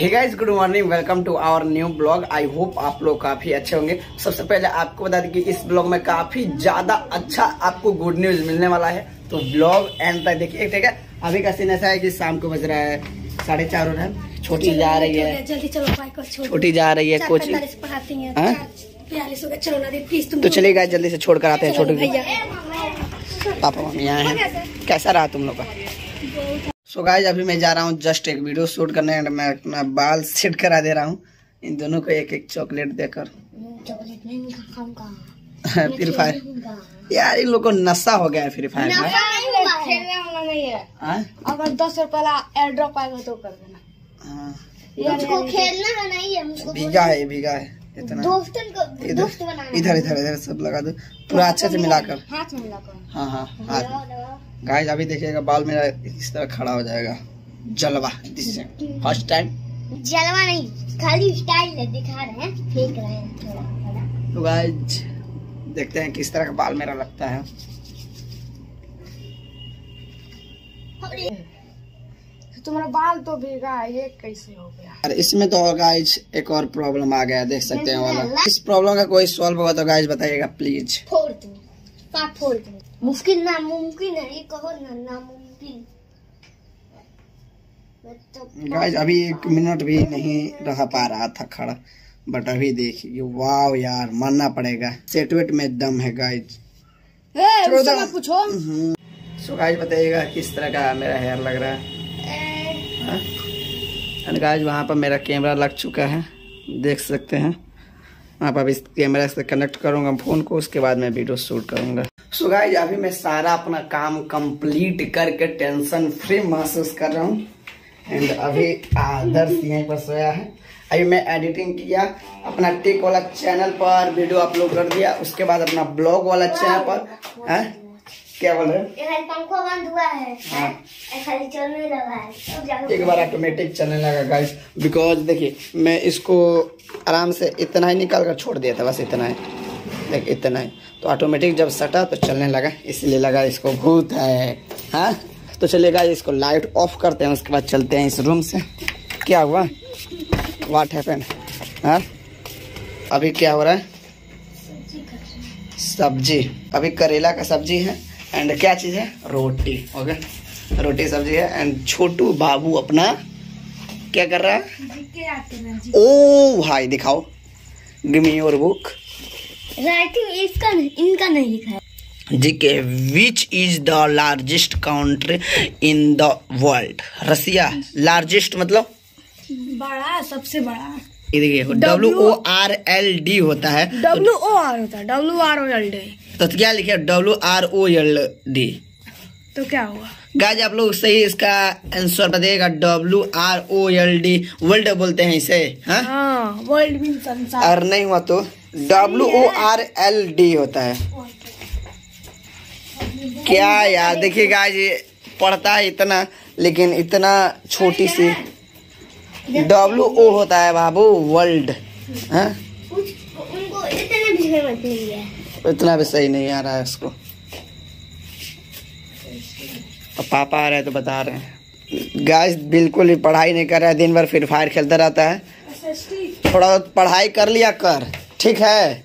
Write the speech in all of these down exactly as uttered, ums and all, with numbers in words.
Hey guys, good morning, welcome to our new blog. I hope आप लोग काफी अच्छे होंगे। सबसे पहले आपको बता दें कि इस ब्लॉग में काफी ज्यादा अच्छा आपको गुड न्यूज मिलने वाला है, तो ब्लॉग एंड तक देखिए। ठीक है, अभी का सीन ऐसा है कि शाम को बज रहा है साढ़े चार हो रहा है। छोटी जा रही है, जल्दी चलो, छोटी जा रही है कोचिंग। तो चलिए गाइस, जल्दी से छोड़ कर आते हैं छोटू को। पापा मम्मी आए हैं। कैसा रहा तुम लोग का? सो so गाइस, अभी मैं जा रहा हूँ जस्ट एक वीडियो शूट करने। मैं अपना बाल सेट करा दे रहा हूँ इन दोनों को एक एक चॉकलेट देकर। फ्री फायर यार, इन लोग को नशा हो गया है फ्री फायर में। अगर दस रुपया एयर ड्रॉप आएगा तो कर देना। मुझको खेलना है, नहीं है मुझको। भीगा है, भीगा है इतना। दोस्तन को दोस्त बनाना। इधर इधर इधर सब लगा दो पूरा अच्छे से मिलाकर, हाथ में मिलाकर। हाँ हाँ हाथ। गाइस अभी देखिएगा, बाल मेरा इस तरह खड़ा हो जाएगा। जलवा फर्स्ट टाइम। जलवा नहीं, खाली स्टाइल है, दिखा रहे हैं, फेंक रहे हैं थोड़ा थोड़ा। तो गाइस देखते हैं किस तरह का बाल मेरा लगता है। तुम्हारा बाल तो भीगा है, ये कैसे हो गया? अरे इसमें तो गाइस एक और प्रॉब्लम आ गया, देख सकते हैं वाला। इस प्रॉब्लम का कोई सॉल्व होगा तो गाइस बताइएगा प्लीज। फोड़ दो, पाप फोड़ दो। मुश्किल ना मुमकिन है, ये कहो ना नामुमकिन। गाइस अभी एक मिनट भी नहीं रह पा रहा था खड़ा, बट अभी देखिए वाव यार, मानना पड़ेगा सेटवेट में दम है गाइस। पूछो। सो गाइस बताइएगा किस तरह का मेरा हेयर लग रहा है। एंड गाइस वहाँ पर मेरा कैमरा लग चुका है, देख सकते हैं। वहाँ पर इस कैमरा से कनेक्ट करूँगा फोन को, उसके बाद मैं वीडियो शूट करूँगा। सो गाइस अभी मैं सारा अपना काम कंप्लीट करके टेंशन फ्री महसूस कर रहा हूँ। एंड अभी आदर्श यहीं पर सोया है। अभी मैं एडिटिंग किया, अपना टेक वाला चैनल पर वीडियो अपलोड कर दिया, उसके बाद अपना ब्लॉग वाला चैनल पर। है क्या बोल रहे? पंखा बंद हुआ है, खाली चलने लगा है, एक बार ऑटोमेटिक चलने लगा गाइस। बिकॉज देखिए मैं इसको आराम से इतना ही निकाल कर छोड़ दिया था, बस इतना ही, देख इतना ही। तो ऑटोमेटिक जब सटा तो चलने लगा, इसलिए लगा इसको भूत है। हाँ तो चलिए गाइस, इसको लाइट ऑफ करते हैं, उसके बाद चलते हैं इस रूम से। क्या हुआ? What happened? हाँ अभी क्या हो रहा है? सब्जी, अभी करेला का सब्जी है। एंड क्या चीज है? रोटी। ओके, रोटी सब्जी है। एंड छोटू बाबू अपना क्या कर रहा है? ओ भाई दिखाओ, give me your book. Writing इसका इनका नहीं लिखा है। G K which is the largest country in the world? Russia. Largest मतलब बड़ा, सबसे बड़ा। ये देखिए W O R L D होता है। डब्ल्यू ओ आर होता है, W R O L D. तो क्या लिखे? W R O L D. तो क्या हुआ गाइस, आप लोग सही इसका आंसर बताइएगा। W R O L D world बोलते हैं इसे। हाँ वर्ल्ड मीन संसार। और नहीं हुआ तो W O R L D होता है। क्या यार, देखिए गाइस ये पढ़ता है इतना, लेकिन इतना छोटी सी। डब्ल्यू ओ होता है बाबू वर्ल्ड। हाँ उनको इतने भी मत, इतना भी सही नहीं आ रहा है उसको। अब पापा आ रहे हैं तो बता रहे हैं। गाइस बिल्कुल ही पढ़ाई नहीं कर रहा है, दिन भर फ्री फायर खेलता रहता है। थोड़ा पढ़ाई कर लिया कर, ठीक है?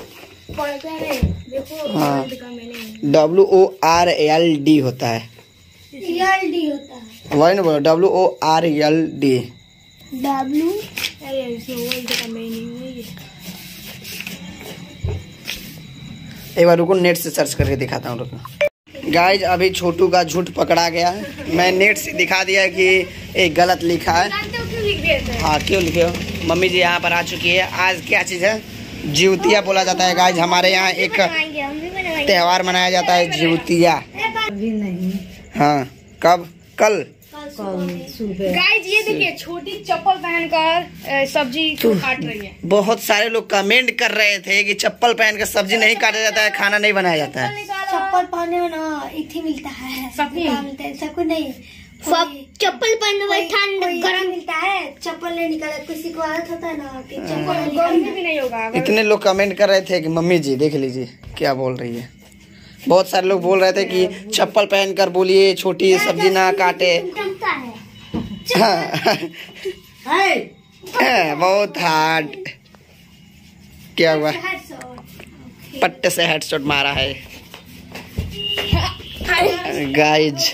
हाँ W O R L D होता है, वही ना बोलो, W O R L D. W एक बार रुको, नेट से सर्च करके दिखाता हूँ, रुको। गाइज अभी छोटू का झूठ पकड़ा गया है। मैं नेट से दिखा दिया कि एक गलत लिखा है। हाँ क्यों लिखे हो? मम्मी जी यहाँ पर आ चुकी है। आज क्या चीज़ है? जिउतिया बोला जाता है गाइज। हमारे यहाँ एक त्योहार मनाया जाता है, जिउतिया। अभी नहीं। हाँ कब? कल। गाइज ये देखिए, छोटी चप्पल पहनकर सब्जी काट रही है। बहुत सारे लोग कमेंट कर रहे थे कि चप्पल पहनकर सब्जी नहीं काटा जाता है, खाना नहीं बनाया जाता है। चप्पल पहनने में ना इथी मिलता है, सब मिलता है, सब कुछ नहीं। सब चप्पल पहनने में ठंड गर्म मिलता है, चप्पल नहीं निकाला। किसी को आदत होता है ना कि चप्पल गर्मी भी नहीं होगा। इतने लोग कमेंट कर रहे थे कि मम्मी जी देख लीजिए क्या बोल रही है। बहुत सारे लोग बोल रहे थे कि चप्पल पहनकर बोलिए, छोटी सब्जी ना काटे। बहुत हार्ड। क्या हुआ? पट्टे से हेडशॉट मारा है गाइज।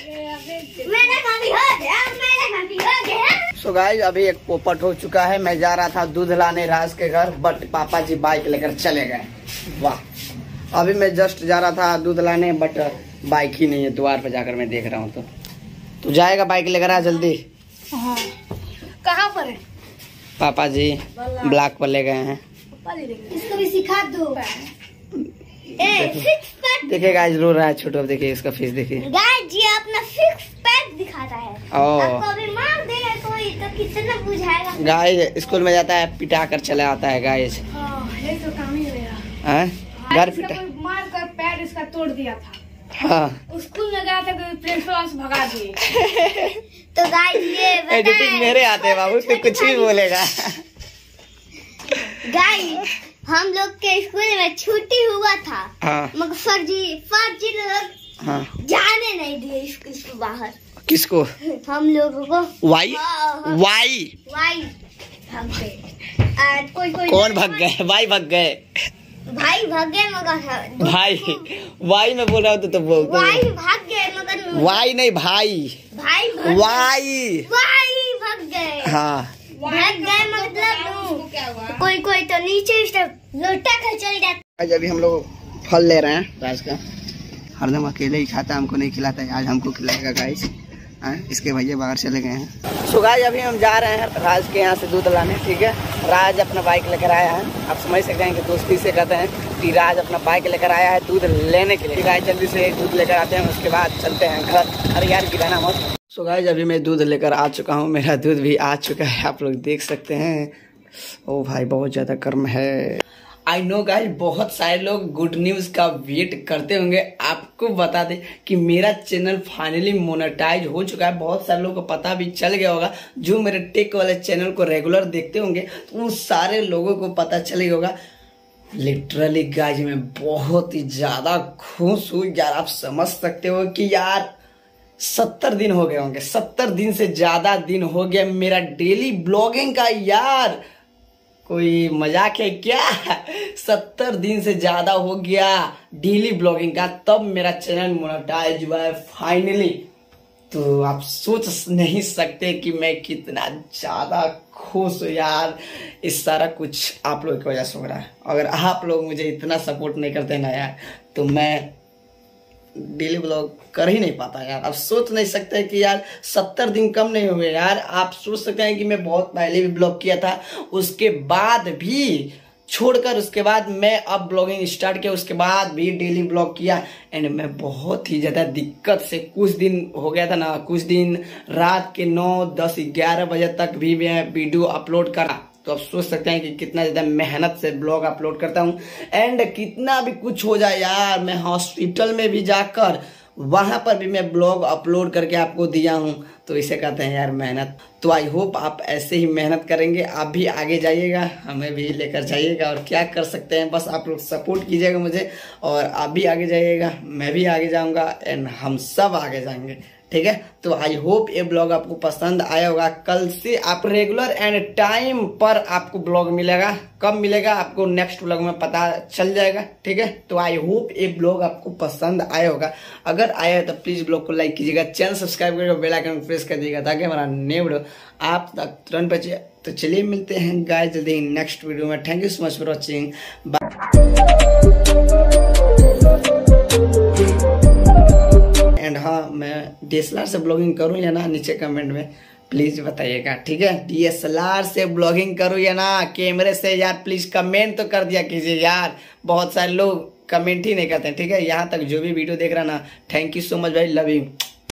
सो गाइज अभी एक पोपट हो चुका है। मैं जा रहा था दूध लाने राज के घर, बट पापा जी बाइक लेकर चले गए। वाह, अभी मैं जस्ट जा रहा था दूध लाने, बट बाइक ही नहीं है। द्वार पे जाकर मैं देख रहा हूँ। तो तू जाएगा बाइक लेकर आ जल्दी। हाँ। कहाँ पर है? पापा जी ब्लॉक पर ले गए हैं। इसको भी सिखा दो। देखिए गाइस रो रहा है छोटू। देखिए इसका फेस देखिए गाइस, ये अपना सिक्स पैक दिखाता है। आपको अभी मार देगा कोई तो कितना बुझाएगा। गाइस स्कूल में जाता है, पिटा कर चला आता है गाइस। हाँ, ये तो काम ही मेरा। हैं? घर पिटा मार कर पैर इसका तोड़ दिया था। हाँ। स्कूल में गया था, प्रिंसिपल से भगा दिए। तो गाइस ये एडिटिंग मेरे आते हैं बाबू, तो कुछ भी बोलेगा। गाइस हम लोग के स्कूल में छुट्टी हुआ था। हाँ। मगर फर्जी फर्जी लोग हाँ। जाने नहीं दिए स्कूल से बाहर। किसको? हम लोगों को। वाई वाई वाई भाग गए। कोई कोई कौन भाग गए? वाई भाग गए। भाई भाग गए मगर भाई वाई में बोल रहा हूँ तो, तो बोल वाई भाग गए मगर वाई नहीं भाई भाई वाई वाई भाग गए। हाँ भाग गए मतलब कोई कोई तो नीचे लोटा कर चल जाता। आज अभी हम लोग फल ले रहे हैं राज का। हरदम अकेले ही खाता, हमको नहीं खिलाता है। आज हमको खिलाएगा गाइस। इसके भैया बाहर चले गए हैं। सो गाइस अभी हम जा रहे हैं राज के यहाँ से दूध लाने। ठीक है, राज अपना बाइक लेकर आया है। आप समझ सकते हैं कि दोस्ती से कहते हैं कि राज अपना बाइक लेकर आया है दूध लेने के लिए। गाइस जल्दी से दूध लेकर आते हैं, उसके बाद चलते हैं घर। अरे यार गिराना मत। सो गाइस अभी मैं दूध लेकर आ चुका हूँ। मेरा दूध भी आ चुका है, आप लोग देख सकते हैं। ओ भाई बहुत ज्यादा गर्म है। आई नो गाइस बहुत सारे लोग गुड न्यूज का वेट करते होंगे। आपको बता दें कि मेरा चैनल फाइनली मोनेटाइज हो चुका है। बहुत सारे लोगों को पता भी चल गया होगा। जो मेरे टेक वाले चैनल को रेगुलर देखते होंगे तो उन सारे लोगों को पता चल गया होगा। लिटरली गाइस मैं बहुत ही ज्यादा खुश हूँ यार। आप समझ सकते हो कि यार सत्तर दिन हो गए होंगे। सत्तर दिन से ज्यादा दिन हो गया मेरा डेली ब्लॉगिंग का यार। कोई मजाक है क्या? सत्तर दिन से ज्यादा हो गया डेली ब्लॉगिंग का, तब मेरा चैनल मोनेटाइज हुआ है फाइनली। तो आप सोच नहीं सकते कि मैं कितना ज्यादा खुश हूँ यार। इस सारा कुछ आप लोगों की वजह से हो रहा है। अगर आप लोग मुझे इतना सपोर्ट नहीं करते ना यार, तो मैं डेली ब्लॉग कर ही नहीं पाता यार। आप सोच नहीं सकते कि यार सत्तर दिन कम नहीं हुए यार। आप सोच सकते हैं कि मैं बहुत पहले भी ब्लॉग किया था, उसके बाद भी छोड़कर उसके बाद मैं अब ब्लॉगिंग स्टार्ट किया, उसके बाद भी डेली ब्लॉग किया। एंड मैं बहुत ही ज्यादा दिक्कत से कुछ दिन हो गया था ना, कुछ दिन रात के नौ दस ग्यारह बजे तक भी मैं वीडियो अपलोड करा। तो आप सोच सकते हैं कि कितना ज्यादा मेहनत से ब्लॉग अपलोड करता हूँ। एंड कितना भी कुछ हो जाए यार, मैं हॉस्पिटल में भी जाकर वहां पर भी मैं ब्लॉग अपलोड करके आपको दिया हूं। तो इसे कहते हैं यार मेहनत। तो आई होप आप ऐसे ही मेहनत करेंगे, आप भी आगे जाइएगा, हमें भी लेकर जाइएगा। और क्या कर सकते हैं, बस आप लोग सपोर्ट कीजिएगा मुझे, और आप भी आगे जाइएगा, मैं भी आगे जाऊंगा, एंड हम सब आगे जाएंगे। ठीक है, तो आई होप ये ब्लॉग आपको पसंद आया होगा। कल से आप रेगुलर एंड टाइम पर आपको ब्लॉग मिलेगा। कब मिलेगा आपको नेक्स्ट ब्लॉग में पता चल जाएगा। ठीक है, तो आई होप ये ब्लॉग आपको पसंद आया होगा। अगर आया है तो प्लीज ब्लॉग को लाइक कीजिएगा, चैनल सब्सक्राइब करके बेल आइकन प्रेस कर दीजिएगा ताकि हमारा नया वीडियो आप तक तुरंत पहुंचे। तो चलिए मिलते हैं गाइस जल्दी नेक्स्ट वीडियो में। Thank you so much for watching. And हाँ, मैं डी एस एल आर से ब्लॉगिंग करूँ या ना, नीचे कमेंट में प्लीज बताइएगा। ठीक है, डी एस एल आर से ब्लॉगिंग करूँ या ना कैमरे से, यार प्लीज कमेंट तो कर दिया कीजिए यार। बहुत सारे लोग कमेंट ही नहीं करते। ठीक है, यहाँ तक जो भी वीडियो देख रहा ना, थैंक यू सो मच भाई, लव यू।